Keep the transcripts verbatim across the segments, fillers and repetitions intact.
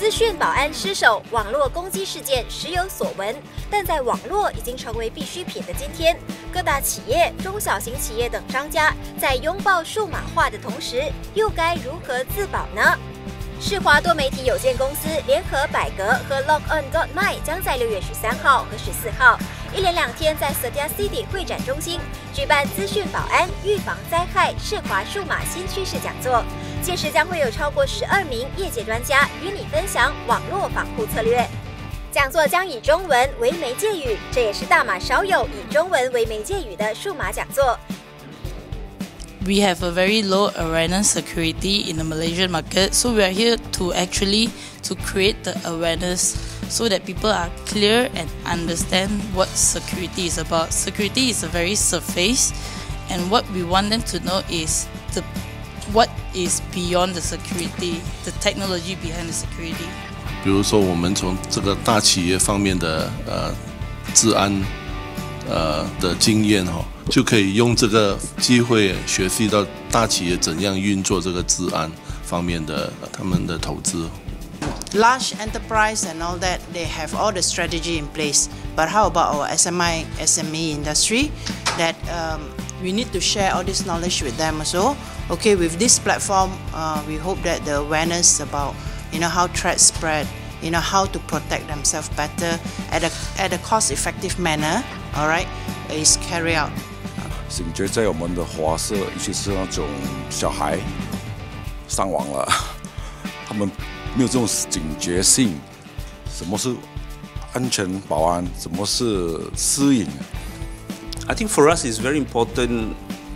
资讯保安失守，网络攻击事件时有所闻，但在网络已经成为必需品的今天，各大企业、中小型企业等商家在拥抱数码化的同时，又该如何自保呢？世华多媒体有限公司联合百格和 LogOn.my 将在六月十三号和十四号一连两天在 Setia City 会展中心举办资讯保安、预防灾害世华数码新趋势讲座。届时将会有超过十二名业界专家与你分享网络防护策略。讲座将以中文为媒介语，这也是大马少有以中文为媒介语的数码讲座。 We have a very low awareness security in the Malaysian market, so we are here to actually to create the awareness so that people are clear and understand what security is about. Security is a very surface, and what we want them to know is the what is beyond the security, the technology behind the security. 比如说，我们从这个大企业方面的呃治安呃的经验哈、哦，就可以用这个机会学习到大企业怎样运作这个治安方面的、呃、他们的投资。 Large enterprise and all that, they have all the strategy in place. But how about our S M I, S M E industry? That um, we need to share all this knowledge with them also. Okay, with this platform, uh, we hope that the awareness about, you know, how threats spread, you know, how to protect themselves better at a at a cost-effective manner. All right, is carry out. 警觉在我们的华社，尤其是那种小孩上网了，他们没有这种警觉性。什么是安全保安？什么是私隐 I think for us it's very important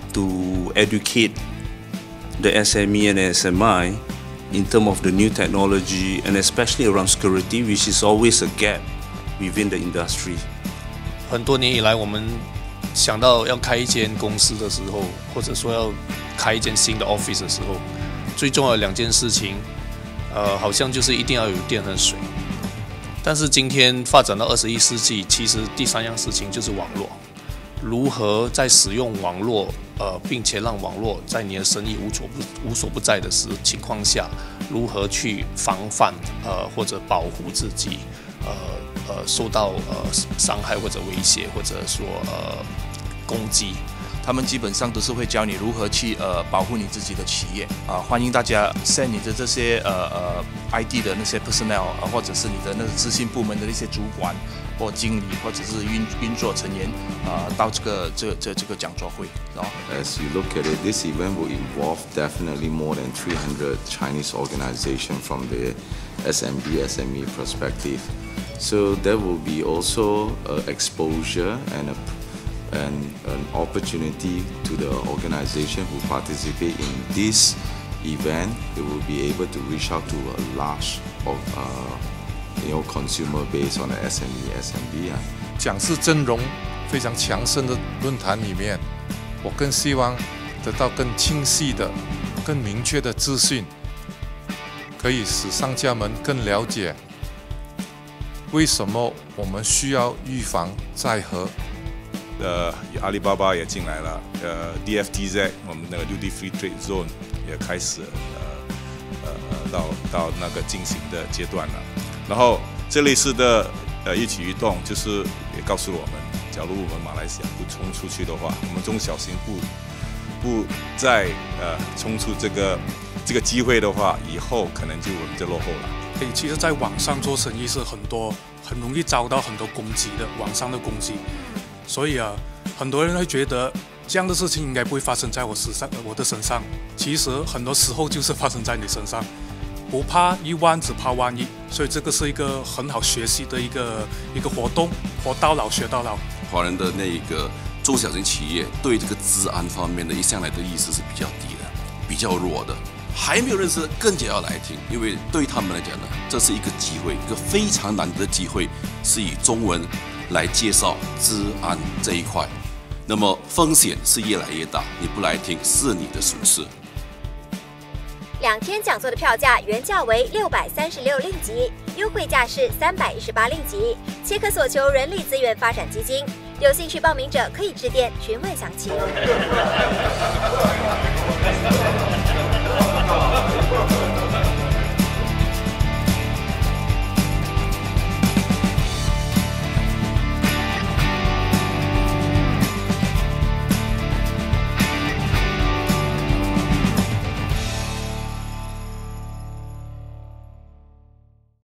to educate the S M E and S M I in terms of the new technology and especially around security, which is always a gap within the industry. 很多年以来，我们想到要开一间公司的时候，或者说要开一间新的 office 的时候，最重要的两件事情，呃，好像就是一定要有电和水。但是今天发展到二十一世纪，其实第三样事情就是网络。如何在使用网络，呃，并且让网络在你的生意无所不无所不在的时情况下，如何去防范呃或者保护自己，呃呃受到呃伤害或者威胁，或者说呃攻击。 他们基本上都是会教你如何去呃保护你自己的企业啊、呃，欢迎大家 send 你的这些呃呃 I D 的那些 personnel 啊、呃，或者是你的那个资讯部门的一些主管或经理或者是运运作成员啊、呃，到这个这这这个讲座会。然后 As you look at it, this event will involve definitely more than three hundred Chinese organizations from the S M B S M E perspective. So there will be also uh, exposure and a and an opportunity to the organization who participate in this event. They will be able to reach out to a large of uh, you know consumer base on the S M E, S M B. 讲师阵容非常强盛的论坛里面，我更希望得到更清晰的、更明确的资讯，可以使商家们更了解为什么我们需要预防灾核。 呃，阿里巴巴也进来了，呃 ，D F T Z 我们那个 Duty Free Trade Zone 也开始呃呃到到那个进行的阶段了。然后这类似的呃一举一动，就是也告诉我们，假如我们马来西亚不冲出去的话，我们中小型不不再呃冲出这个这个机会的话，以后可能就我们就落后了。 诶，其实，在网上做生意是很多很容易遭到很多攻击的，网上的攻击。所以啊，很多人会觉得这样的事情应该不会发生在我身上，我的身上。其实很多时候就是发生在你身上，不怕一万，只怕万一。所以这个是一个很好学习的一个一个活动，活到老学到老。 华人的那一个中小型企业对这个治安方面的一向来的意识是比较低的，比较弱的。还没有认识，更加要来听，因为对他们来讲呢，这是一个机会，一个非常难得的机会，是以中文来介绍治安这一块，那么风险是越来越大，你不来听是你的损失。 两天讲座的票价原价为六百三十六令吉，优惠价是三百一十八令吉，且可索求人力资源发展基金。有兴趣报名者可以致电询问详情。